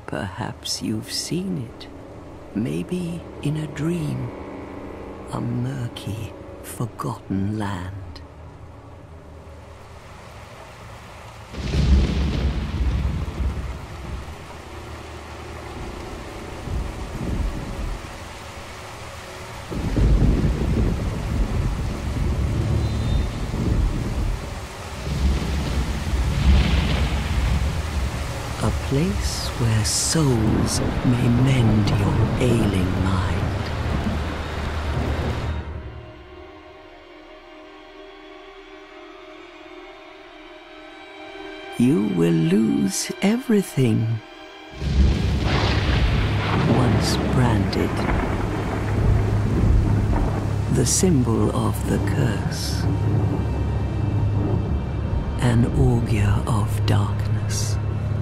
Perhaps you've seen it, maybe in a dream, a murky, forgotten land. A place where souls may mend your ailing mind. You will lose everything once branded, the symbol of the curse, an augur of darkness.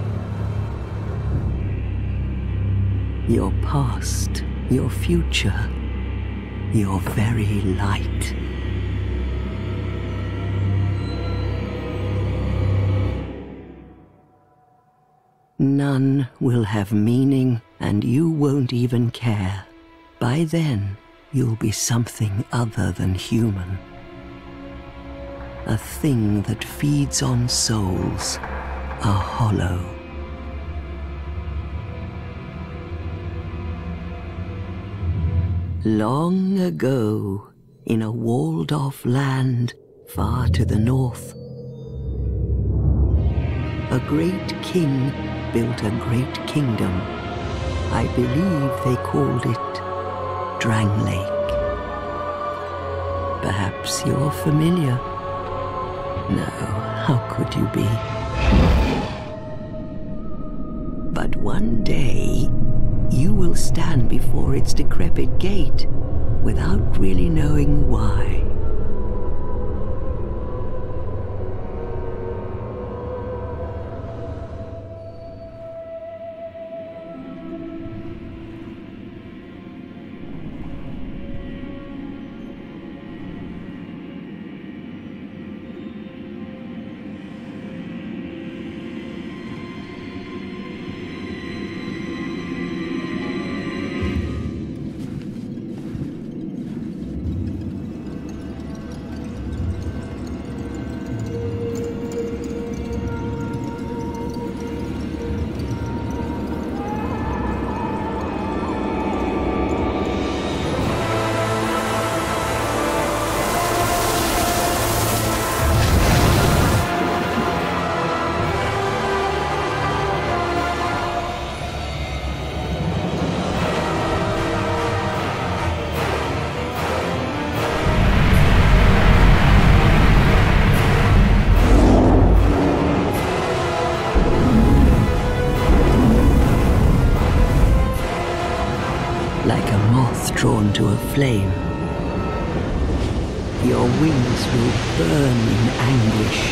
Your past, your future, your very light. None will have meaning, and you won't even care. By then, you'll be something other than human. A thing that feeds on souls, a hollow. Long ago, in a walled-off land far to the north, a great king built a great kingdom. I believe they called it Drang Lake. Perhaps you're familiar. No, how could you be? But one day, you will stand before its decrepit gate without really knowing why. Like a moth drawn to a flame, your wings will burn in anguish,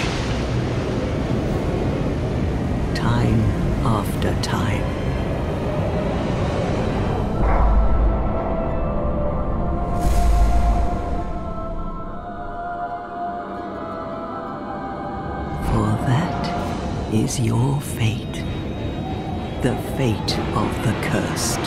time after time. For that is your fate, the fate of the cursed.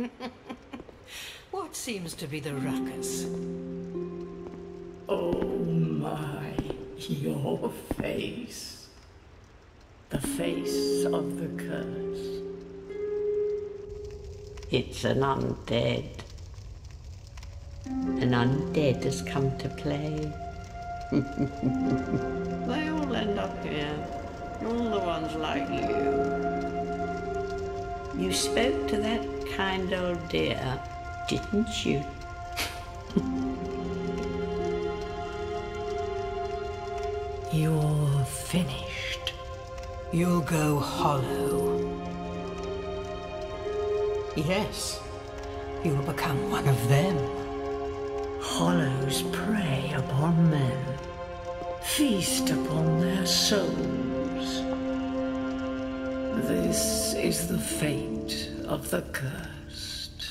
What seems to be the ruckus? Oh my, your face. The face of the curse. It's an undead. An undead has come to play. They all end up here. All the ones like you. You spoke to that kind old dear, didn't you? You're finished. You'll go hollow. Yes, you'll become one of them. Hollows prey upon men, feast upon their souls. This is the fate of the cursed.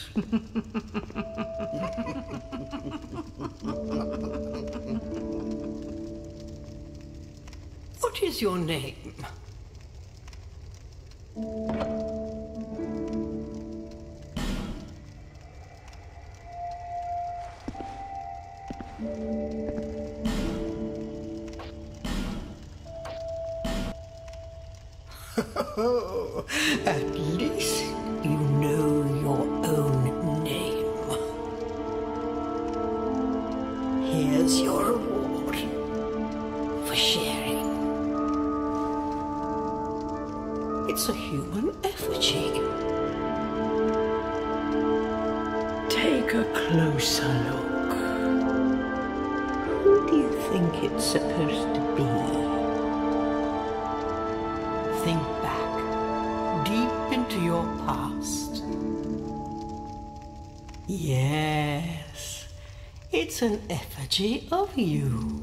What is your name? At least you know your own name. Here's your reward for sharing. It's a human effigy. Take a closer look. Who do you think it's supposed to be? Think back, deep into your past. Yes, it's an effigy of you.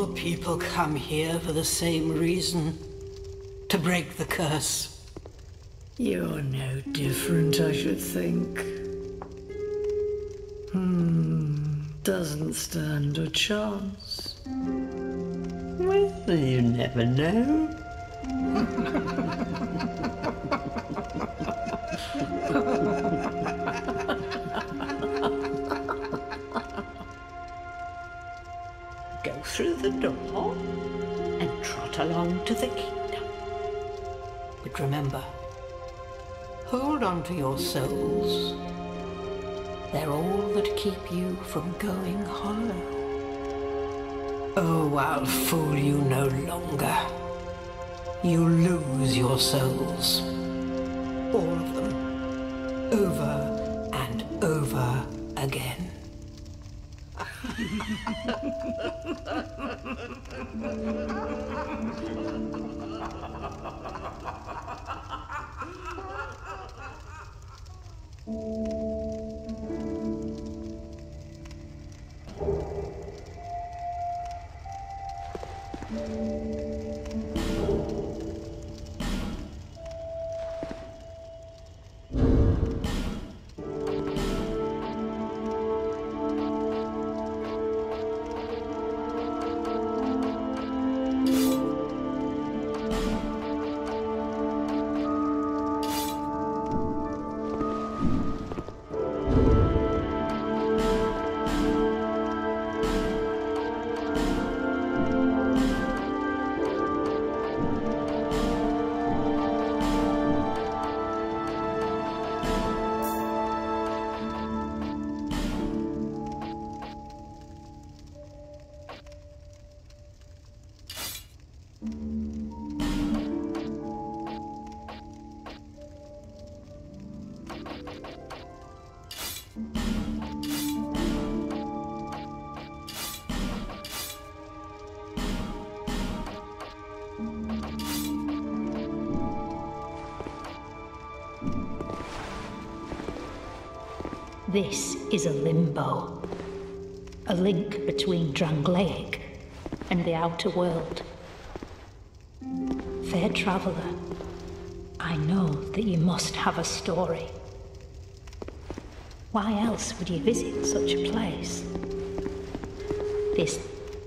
All people come here for the same reason. To break the curse. You're no different, I should think. Doesn't stand a chance. Well, you never know. Go through the door and trot along to the kingdom. But remember, hold on to your souls. They're all that keep you from going hollow. Oh, I'll fool you no longer. You lose your souls. All of them. Over and over again. This is a limbo, a link between Drangleic and the outer world. Fair traveller, I know that you must have a story. Why else would you visit such a place? This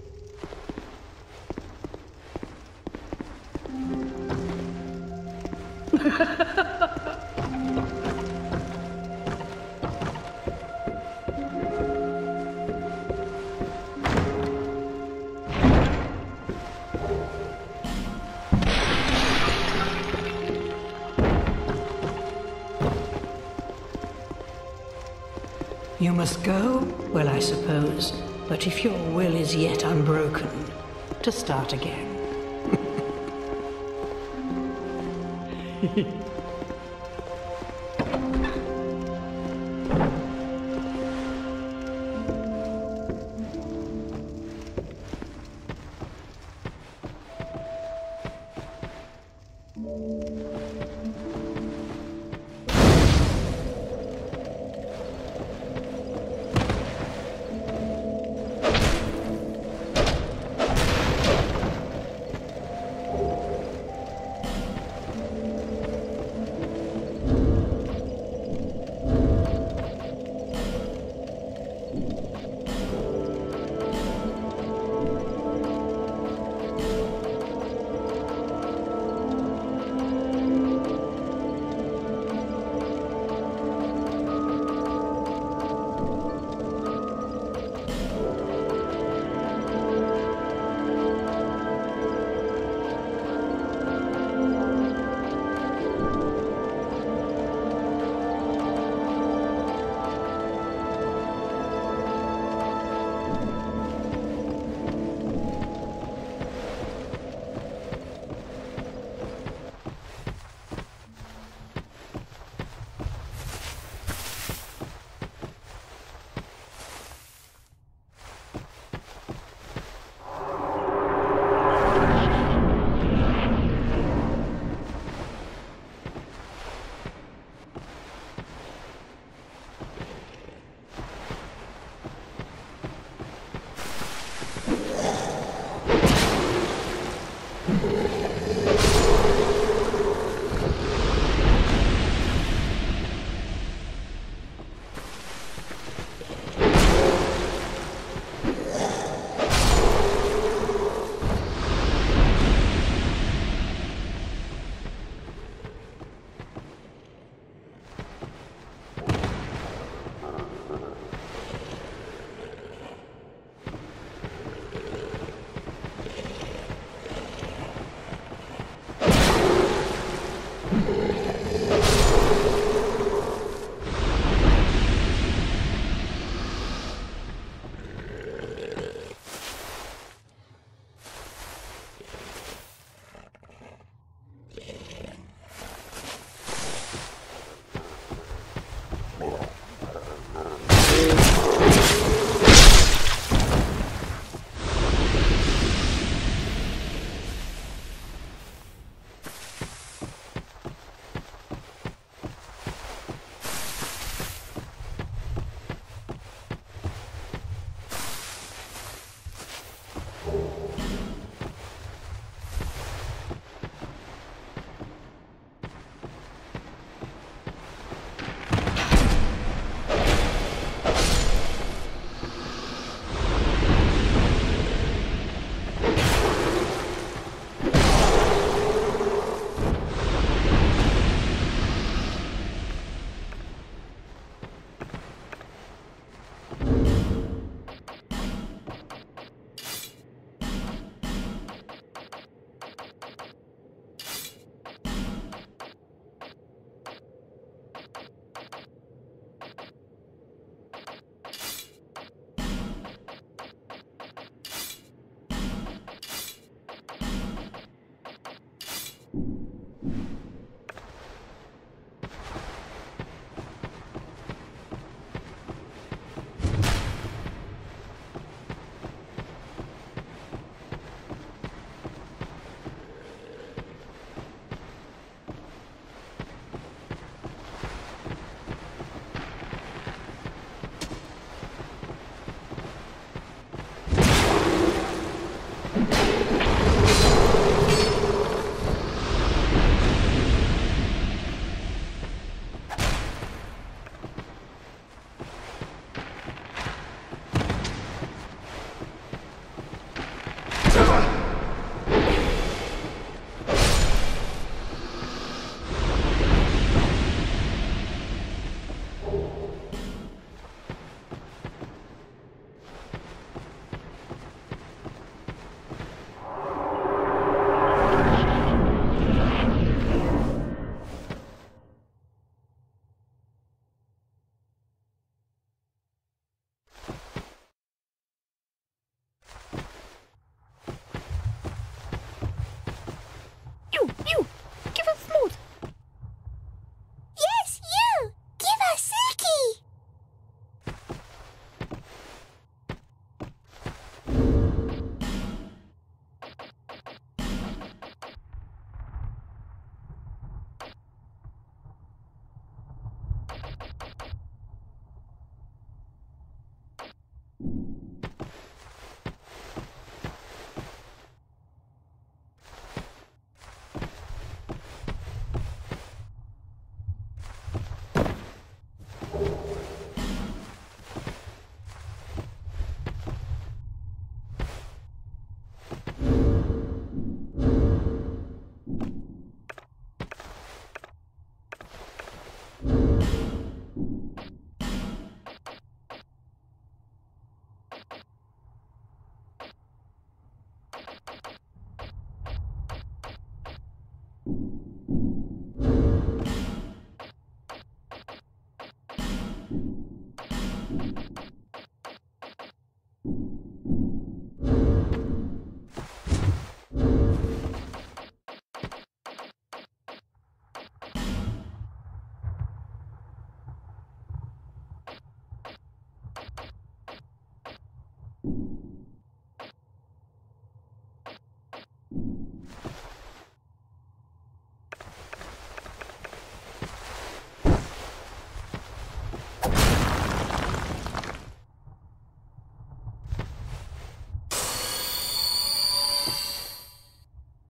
You must go? Well, I suppose. But if your will is yet unbroken, to start again.